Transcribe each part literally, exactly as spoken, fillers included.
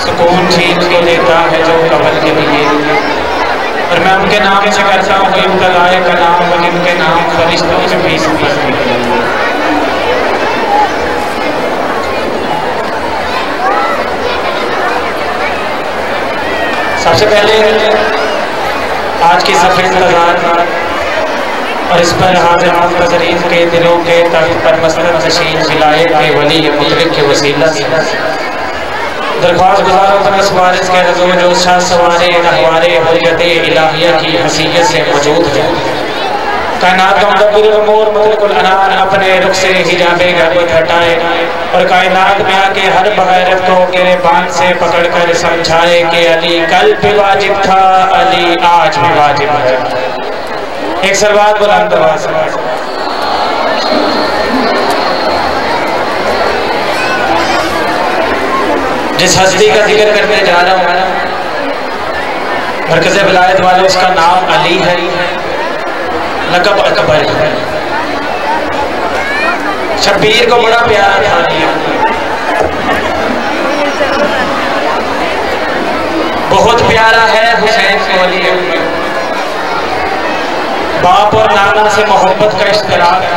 سکون چھین کو دیتا ہے جو قبر کے لیے، اور میں ان کے نام سے کرتا ہوں ابتدائے کلام، اور ان کے نام فرشتوں سے بھی سمجھ نکلے۔ سب سے پہلے آج کی صفحہ انتظار اور اس پر حاضر منتظرین کے دلوں کے تخت پر مسند نشین ولایت کے ولی مطلق کے وسیلہ سے درخواست گزار ہوں اس وارث کے حضور جو شاہ سوارے نحوارے حریت الہیہ کی حیثیت سے موجود ہے، کائنات کا مدبر الامور مطلق الانام اپنے رخ سے حجاب غیبت ہٹائے اور کائنات میں آ کے ہر بغیرت کو گرے باندھ سے پکڑ کر سمجھائے کہ علی کل بھی واجب تھا، علی آج بھی واجب ہے۔ ایک سلوات بلند آواز سے جس ہستی کا ذکر کرنے جا رہا ہوں مرکز ولایت والے، اس کا نام علی ہے، لقب اکبر ہے۔ شبیر کو بڑا پیارا تھا علی، بہت پیارا ہے حسین کو علی اکبر۔ باپ اور نانا سے محبت کا اشتراک،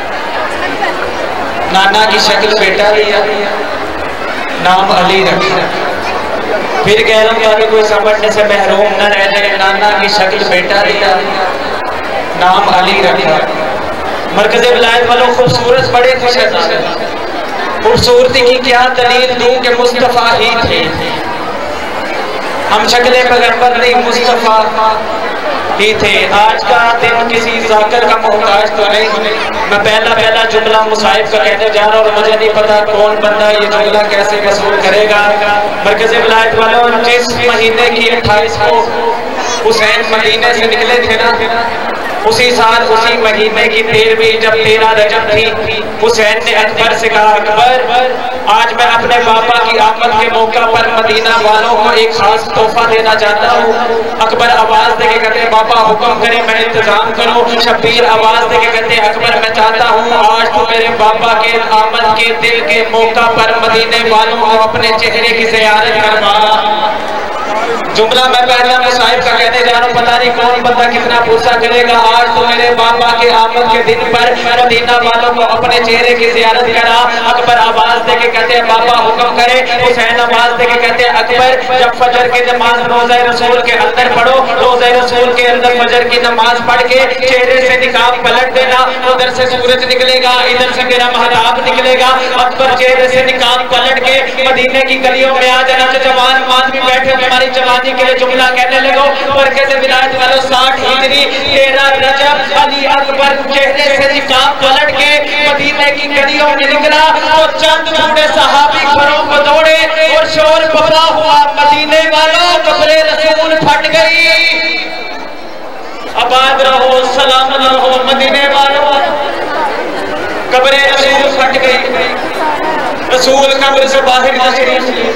نانا کی شکل بیٹا لیا، نام علی رکھا، پھر کہہ رہا ہوں تاکہ کوئی سمجھنے سے محروم نہ رہ جائے، نانا کی شکل بیٹا لیا، نام علی رکھا۔ مرکز ولایت والوں خوبصورت بڑے خوش ہیں، خوبصورتی کی کیا دلیل دوں کہ مصطفیٰ ہی تھے، ہم شکل پیغمبر نہیں مصطفیٰ ہی تھے۔ آج کا دن کسی ذاکر کا محتاج تو نہیں، میں پہلا پہلا جملہ مصائب کا کہنے جا رہا ہوں اور مجھے نہیں پتا کون بندہ یہ جملہ کیسے وصول کرے گا۔ مرکز ولایت والوں جس مہینے کی اٹھائیس کو حسین مدینے سے نکلے تھے نا، اسی سال اسی مہینے کی تیرہویں جب تیرہ رجب تھی، حسین نے اکبر سے کہا اکبر آج میں اپنے باپا کی آمد کے موقع پر مدینہ والوں کو ایک خاص تحفہ دینا چاہتا ہوں۔ اکبر آواز دے کے کہتے باپا حکم کرے میں انتظام کروں۔ شبیر آواز دے کے کہتے اکبر میں چاہتا ہوں آج تو میرے باپا کے آمد کے دل کے موقع پر مدینے والوں کو اپنے چہرے کی زیارت کروا۔ جملہ میں پہلا مصائب کا کہنے جا رہا ہوں، پتہ نہیں کون بندہ کتنا پورسا کرے گا۔ آج تو میرے باپا کے آمد کے دن پر مدینہ والوں کو اپنے چہرے کی زیارت کرا۔ اکبر آواز دے کے کہتے ہیں باپا حکم کرے۔ حسین آواز دے کے کہتے ہیں اکبر جب فجر کی نماز روضہ رسول کے اندر پڑھو، روضہ رسول کے اندر فجر کی نماز پڑھ کے چہرے سے نقاب پلٹ دینا، ادھر سے سورج نکلے گا ادھر سے میرا مہتاب نکلے گا۔ اکبر چہرے سے نقاب پلٹ کے مدینے کی گلیوں میں آ جانا، جو جوان ماں بھی بیٹھے ہماری جوانی کے لئے جملہ کہنے لگو۔ مرکز ولایت والوں ساٹھ ہجری تیرہ رجب علی اکبر چہرے سے نقاب پلٹ کے مدینے کی گلیوں میں نکلا تو چند بوڑھے صحابی گھروں کو دوڑے اور شور بپا ہوا مدینے والوں قبر رسول پھٹ گئی۔ آباد رہو سلام رہو مدینے والوں، قبر رسول پھٹ گئی۔ رسول قبر سے باہر تشریف لیے،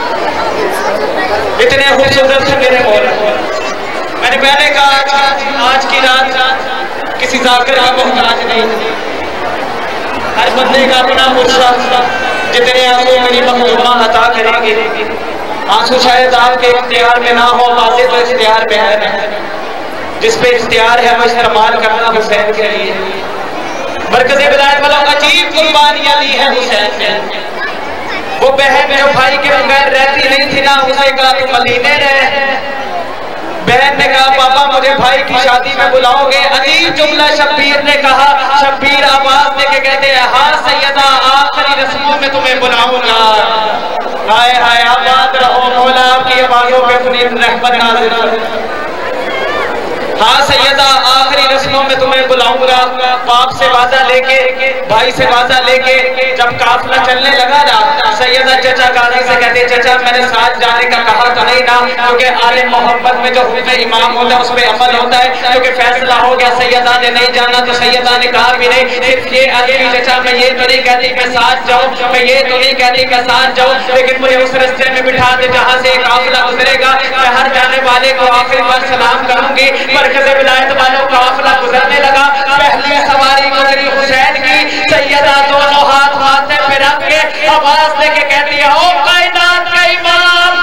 اتنے خوبصورت سے میرے مولا۔ میں نے پہلے کہا آج کی رات کسی ذاکر کا محتاج نہیں، ہر بندے کا اپنا مرشد، جتنے آنسو میری مخدومہ عطا کریں گے۔ آنسو شاید آپ کے اختیار میں نہ ہو، باتیں تو اختیار میں ہے، جس پہ اختیار ہے وہ استعمال کرنا حسین کے لیے۔ مرکز ولایت والوں عجیب قربانیاں دی ہے حسین نے۔ وہ بہن جو بھائی کے بغیر رہتی نہیں تھی نا، اسے کہا تم مدینے رہے۔ بہن نے کہا پاپا مجھے بھائی کی شادی میں بلاؤ گے۔ عجیب جملہ شبیر نے کہا، شبیر آواز دے کے کہتے ہیں ہاں سیدہ آخری رسموں میں تمہیں بلاؤں گا۔ ہائے ہائے آباد رہو مولا، آپ کی آوازوں پہ اپنی رحمت نازل ہو۔ ہاں سیدہ آخری رسموں میں تمہیں بلاؤں گا۔ باپ سے وعدہ لے کے بھائی سے وعدہ لے کے جب قافلہ چلنے لگا نا، سیدہ چچا غازی سے کہتے چچا میں نے ساتھ جانے کا کہا تو نہیں نا، کیونکہ آل محبت میں جو حکم امام ہوتا ہے اس پہ عمل ہوتا ہے، کیونکہ فیصلہ ہو گیا سیدہ نے نہیں جانا تو سیدہ نے کہا بھی نہیں۔ صرف یہ علی چچا میں یہ تو نہیں کہتی کہ ساتھ جاؤ، میں یہ تو نہیں کہتی کہ ساتھ جاؤ، لیکن مجھے اس رستے میں بٹھا دے جہاں سے قافلہ گزرے گا، میں ہر جانے والے کو آخری بار سلام کروں گی۔ مرکز ولایت والوں کا قافلہ گزرنے لگا، پہلی سواری گزری حسین کی، سیدہ دونوں ہاتھ ماتھے پہ رکھ کے آواز دے کے کہتی ہے او کائنات کا امام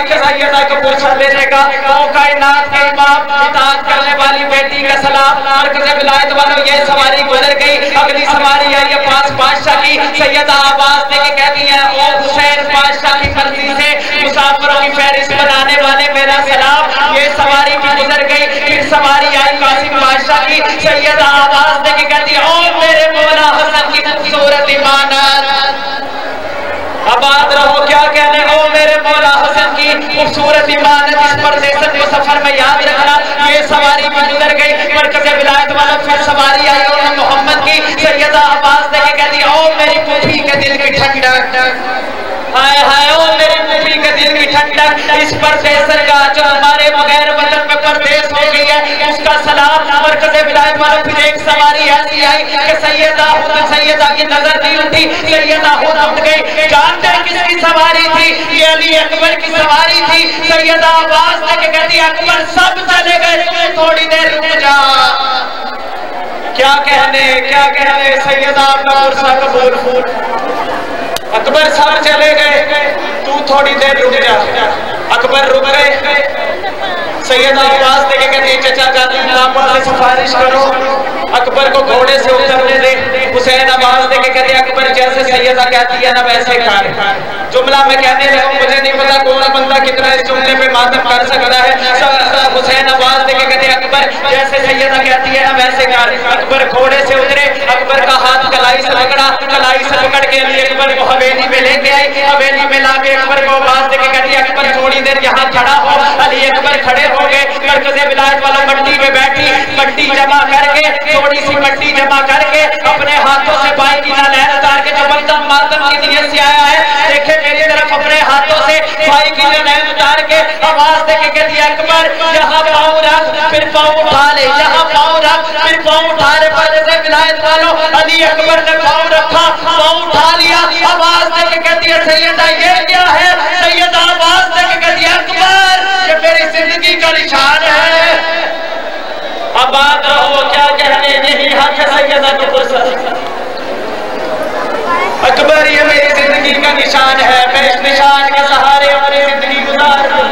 حق سیدہ کو پرسہ دینے کا، او کائنات کے امام اطاعت کرنے والی بیٹی کا سلام، مرکز ولایت والوں یہ سواری گزر گئی، اگلی سواری آئی پاس بادشاہ کی، سیدہ آواز دے کے کہتی ہیں او حسین بادشاہ کی مرضی سے مسافروں کی فہرست بنانے والے میرا سلام، یہ سواری بھی گزر گئی، پھر سواری آئی قاسم بادشاہ کی، سیدہ آواز دے کے کہتی ہے او میرے مولا حسن کی خوبصورت امانت، آباد رہو کیا کہنے، او میرے مولا حسن کی خوبصورت امانت، اس پردیسن کو سفر میں یاد رکھنا، یہ سواری بھی گزر گئی، مرکز ولایت والا پھر سواری آئی اور محمد کی، سیدہ آواز دے کے کہتی او میری پوپھی کے دل کی ٹھنڈک، ہائے ہائے او میری پوپھی کے دل کی ٹھنڈک، اس پردیسن کا جو ہمارے بغیر وطن میں پردیس ہو گئی ہے اس کا سلام، مرکز ولایت والا پھر ایک سواری ایسی آئی کہ سیدہ خود سیدہ کی نظر نہیں اٹھی، سیدہ خود اٹھ گئی، جانتے ہیں کس کی سواری تھی، یہ علی اکبر کی سواری تھی، سیدہ آواز دے کے کہتی اکبر سب چلے گئے تو تھوڑی دیر رک جا، کیا کہنے کیا کہنے سیدہ کا پرسہ قبول، اکبر سب چلے گئے تو تھوڑی دیر رک جا، اکبر رک گئے، سیدہ آواز دے کے کہتی چچا جاتی ملابہ سے سفارش کرو، اکبر کو گھوڑے سے اترنے دے، حسین آواز دے کے کہتے اکبر جیسے سیدہ کہتی ہے نا ویسے کر، جملہ میں کہنے لگا مجھے نہیں پتا کون بندہ کتنا اس جملے پہ ماتم کر سکتا ہے، حسین آواز دے کے کہتے اکبر جیسے سیدہ کہتی ہے نا ویسے کر، اکبر گھوڑے سے اترے، اکبر کا ہاتھ کلائی سے پکڑا، کلائی سے پکڑ کے علی اکبر کو حویلی میں لے کے آئی، حویلی میں لا کے اکبر کو آواز دے کے کہتی اکبر تھوڑی دیر یہاں کھڑا ہو، علی اکبر کھڑے ہو گئے، مرکز ولایت والا مٹی میں بیٹھی، مٹی جمع کر کے تھوڑی سی مٹی جمع کر کے اپنے ہاتھوں سے بائی کی نالین اتار کے جو بندہ ماتم کی نیت سے آیا ہے دیکھے میری طرف اپنے ہاتھوں سے بائی کی نالین اتار کے آواز دے کے کہتی ہے اکبر یہاں پاؤں رکھ پھر پاؤں اٹھا لے، یہاں پاؤں رکھ پھر پاؤں اٹھا لے، مرکز ولایت والوں علی اکبر نے پاؤں رکھا، پاؤں اٹھا لیا، آواز دے کے کہتی ہے سیدہ یہ کیا ہے، سیدہ آواز دے کے کہتی ہے اکبر یہ میری زندگی کا نشان ہے، آباد رہو کیا کہنے یہی حق ہے سیدہ کو پرسہ، اکبر یہ میری زندگی کا نشان ہے، میں اس نشان کے سہارے اپنی زندگی گزار دوں،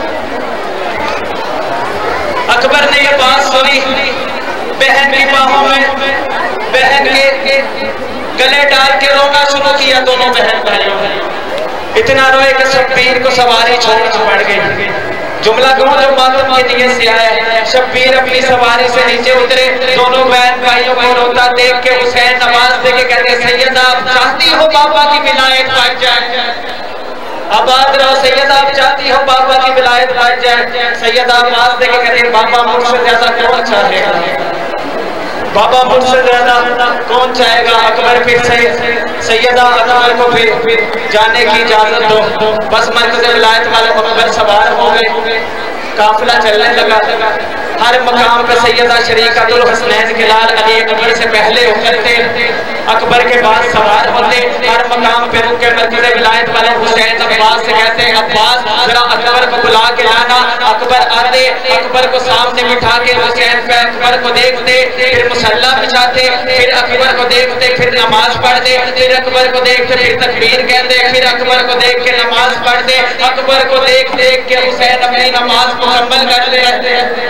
اکبر نے یہ بات سنی، بہن کی باہوں میں بہن کے گلے ڈال کے رونا شروع کیا، دونوں بہن بھائیوں اتنا روئے کہ شبیر کو سواری چھوڑ پڑ گئی، جملہ کہوں جو ماتم کی نیت سے آیا ہے، شبیر اپنی سواری سے نیچے اترے، دونوں بہن بھائیوں کو روتا دیکھ کے حسین نماز دے کے کہتے سیدہ آپ چاہتی ہو بابا کی ولایت پائی جائے، آباد رہو سیدہ آپ چاہتی ہو بابا کی ولایت پائی جائے، سیدہ آواز دے کے کہتے بابا مجھ سے زیادہ کون چاہے گا، بابا مجھ سے زیادہ کون چاہے گا، اکبر پھر سے سیدہ اکبر کو پھر جانے کی اجازت دو، بس مرکز ولایت والے اکبر سوار ہو گئے، قافلہ چلنے لگا، ہر مقام پہ سیدہ شریکۃ الحسنین کے لال علی اکبر سے پہلے اترتے، اکبر کے بعد سوار ہوتے، ہر مقام پہ رک کے مرکز ولایت والے حسین عباس سے کہتے ہیں عباس ذرا اکبر کو بلا کے لانا، اکبر آتے، اکبر کو سامنے بٹھا کے حسین پہ اکبر کو دیکھتے، پھر مسلح بچھاتے، پھر اکبر کو دیکھتے، پھر نماز پڑھتے، پھر اکبر کو دیکھتے، پھر تکبیر کہتے، پھر اکبر کو دیکھ کے نماز پڑھتے، اکبر کو دیکھ دیکھ کے حسین اپنی نماز مکمل کرتے رہتے ہیں،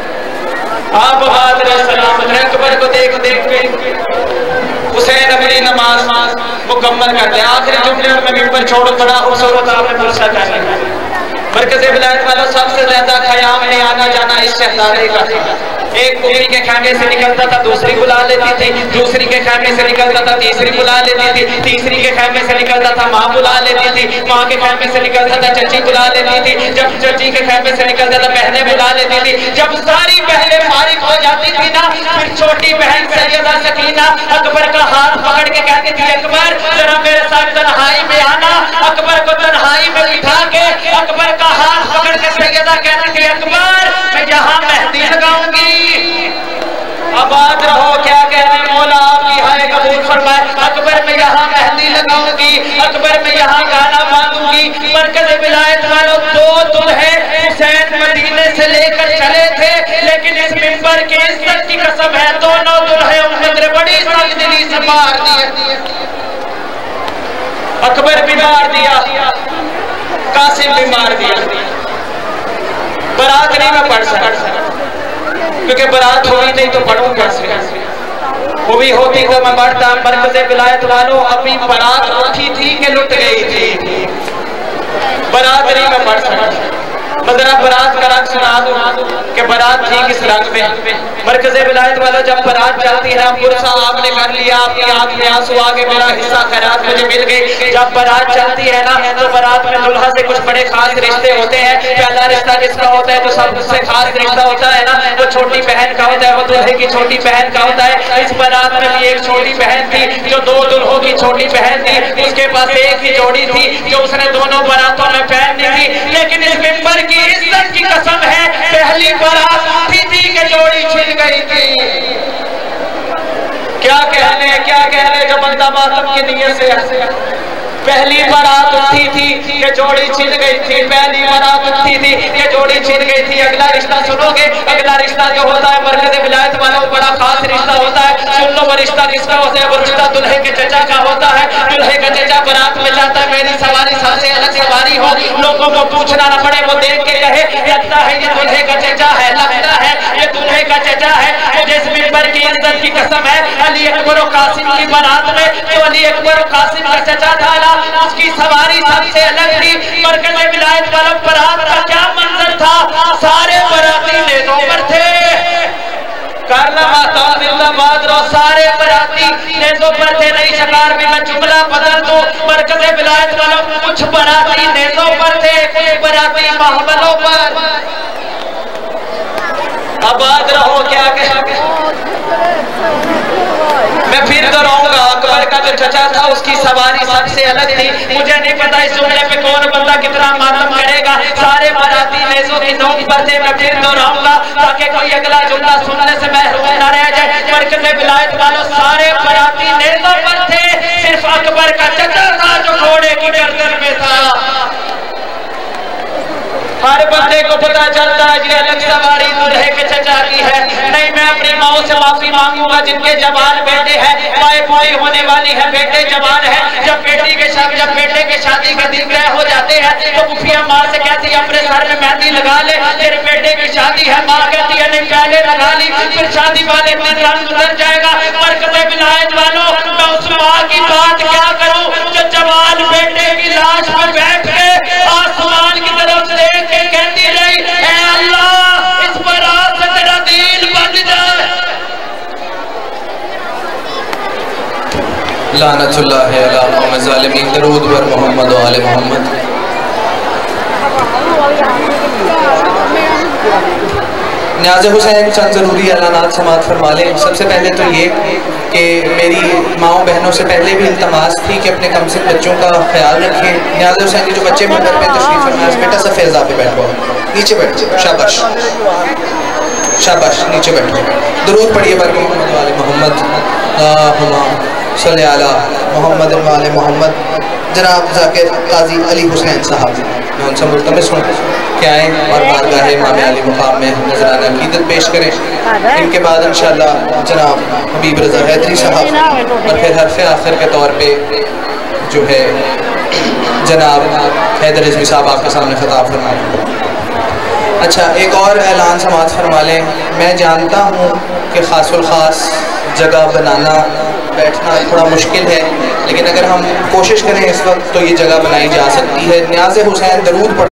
آپ علیہ السلام اکبر کو دیکھ دیکھ کے حسین اپنی نماز مکمل کرتے ہیں، آخری جملے میں ممبر چھوڑ پڑا خوبصورت آپ نے پرسہ کرنے مرکز ولایت والوں سب سے زیادہ خیام نے آنا جانا اس شہزادے کا تھا، ایک پوری کے خیمے سے نکلتا تھا دوسری بلا لیتی تھی، دوسری کے خیمے سے نکلتا تھا تیسری بلا لیتی تھی، تیسری کے خیمے سے نکلتا تھا ماں بلا لیتی تھی، ماں کے خیمے سے نکلتا تھا چچی بلا لیتی تھی، جب چچی کے خیمے سے نکلتا تھا بہنیں بلا لیتی تھی، جب ساری بہنیں فارغ ہو جاتی تھی نا پھر چھوٹی بہن سیدہ سکینہ اکبر کا ہاتھ پکڑ کے کہتی تھی اکبر ذرا میرے ساتھ تنہائی میں آنا، اکبر کو تنہائی میں بٹھا کے اکبر کا ہاتھ پکڑ کے سیدہ کہتی تھی اکبر میں یہاں مہندی لگاؤں گی، آباد رہو کیا کہنے مولا آپ کی ہائے قبول فرمائے، اکبر میں یہاں مہندی لگاؤں گی، اکبر میں یہاں گانا باندھوں گی، مرکز ولایت والوں دو دلہے حسین مدینے سے لے کر چلے تھے لیکن اس منبر کی عزت کی قسم ہے دونوں دلہے امت نے بڑی سخت دلی سے مار دیے، اکبر بھی مار دیا، قاسم بھی مار دیا. برات نہیں میں پڑھ سکتا کیونکہ برات ہوئی نہیں تو پڑھوں کیسے. وہ بھی ہوتی تو میں پڑھتا. مرکز ولایت والوں ابھی برات اٹھی تھی کہ لٹ گئی تھی؟ برات نہیں میں پڑھ سکتا. مدرہ برات کا رنگ سنا دوں کہ برات تھی کس رنگ میں. مرکز ولایت والا جب برات چلتی ہے پرسا آپ نے کر لیا, آپ کی آنکھ میں آنسو آگے میرا حصہ خیرات مجھے مل گئی. جب برات چلتی ہے نا تو برات میں دلہا سے کچھ بڑے خاص رشتے ہوتے ہیں. پہلا رشتہ کس کا ہوتا ہے جو سب سے خاص رشتہ ہوتا ہے نا وہ چھوٹی بہن کا ہوتا ہے, وہ دلہے کی چھوٹی بہن کا ہوتا ہے. اس برات میں بھی ایک چھوٹی بہن تھی جو دو دلہوں کی چھوٹی بہن تھی. اس کے پاس ایک ہی جوڑی تھی جو اس نے دونوں براتوں میں پہننی تھی. لیکن اس ممبر کی عزت کی قسم ہے پہلی برات اٹھی تھی کہ جوڑی چھن گئی تھی. کیا کہنے کیا کہنے جو بندہ ماتم کی نیت سے. پہلی برات اٹھی تھی کہ جوڑی چھن گئی تھی. پہلی برات اٹھی تھی کہ جوڑی چھن گئی تھی. اگلا رشتہ سنو گے. اگلا رشتہ جو ہوتا ہے مرکز ولایت والوں بڑا خاص رشتہ ہوتا ہے. سن لو وہ رشتہ کس کا ہوتا ہے. وہ رشتہ دلہے کے چچا کا ہوتا ہے. دلہے کا چچا برات میں جاتا ہے میری سواری سب سے الگ سواری ہو, لوگوں کو پوچھنا نہ پڑے, وہ دیکھ کے کہے لگتا ہے یہ دلہے کا چچا ہے, لگتا ہے یہ دلہے کا چچا ہے. مجھے اس ممبر کی عزت کی قسم ہے علی اکبر و قاسم کی برات میں جو علی اکبر و قاسم کا چچا تھا نا اس کی سواری سب سے الگ تھی. مرکز ولایت والا برات کا کیا منظر تھا. سارے براتی نیزوں پر تھے. کرنا ماتان زندہ باد رو. سارے براتی نیزوں پر تھے. نئی شکار بھی میں جملہ بدل دوں. مرکز ولایت والا کچھ براتی نیزوں پر تھے, کچھ براتی محملوں پر. آباد رہو. کیا کہ میں پھر تو رہوں گا. اکبر کا جو چچا تھا اس کی سواری سب سے الگ تھی. مجھے نہیں پتا اس جملے پہ کون بندہ کتنا ماتم کرے گا. سارے براتی نیزوں کی نوک پر تھے. میں پھر تو رہوں گا تاکہ کوئی اگلا جملہ سننے سے محروم نہ رہ جائے. مرکز ولایت والوں سارے براتی نیزوں پر تھے. صرف اکبر کا چچا تھا جو گھوڑے کی گردن میں تھا. ہر بندے کو پتا چلتا ہے یہ الگ سواری دلہے کے چچا کی ہے. نہیں میں اپنی ماں سے معافی مانگوں گا جن کے جوان بیٹے ہیں. مائیں پوری ہونے والی ہے, بیٹے جوان ہیں. جب بیٹی کے شادی جب بیٹے کے شادی کے دن طے ہو جاتے ہیں تو پھوپھیاں ماں سے کہتی ہے اپنے سر میں مہندی لگا لے, تیرے بیٹے کی شادی ہے. ماں کہتی ہے نہیں پہلے لگا لی, پھر شادی والے دن رنگ گزر جائے گا. مرکز ولایت والوں میں اس ماں کی بات کیا کروں جو جوان بیٹے کی لاش پہ بیٹھ کے آسمان کی طرف دیکھ کے کہتی رہی اے اللہ اس برات سے تیرا دین بن جائے. لعنت اللہ علی قوم الظالمین. درود بر محمد و آل محمد. نیاز حسین چند ضروری اعلانات سماعت فرما لیں. سب سے پہلے تو یہ کہ میری ماؤں بہنوں سے پہلے بھی التماس تھی کہ اپنے کم سے بچوں کا خیال رکھیں. نیاز حسین کے جو بچے ممبر پہ تشریف فرما ہے بیٹا سا فیضا پہ بیٹھو, نیچے بیٹھو. شاباش شاباش نیچے بیٹھو. درود پڑھیے بر محمد و آل محمد. اللہم صلی علی محمد و آل محمد. جناب ذاکر قاضی علی حسین صاحب میں ان سے ملتمس ہوں کہ آئیں اور بارگاہ امام علی مقام میں نذرانہ عقیدت پیش کریں. ان کے بعد انشاءاللہ جناب حبیب رضا حیدری صاحب اور پھر حرف آخر کے طور پہ جو ہے جناب حیدر رضوی صاحب آپ کے سامنے خطاب فرمائیں. اچھا ایک اور اعلان سماعت فرما لیں. میں جانتا ہوں کہ خاص الخاص جگہ بنانا بیٹھنا تھوڑا مشکل ہے, لیکن اگر ہم کوشش کریں اس وقت تو یہ جگہ بنائی جا سکتی ہے. نیاز حسین درود پڑھ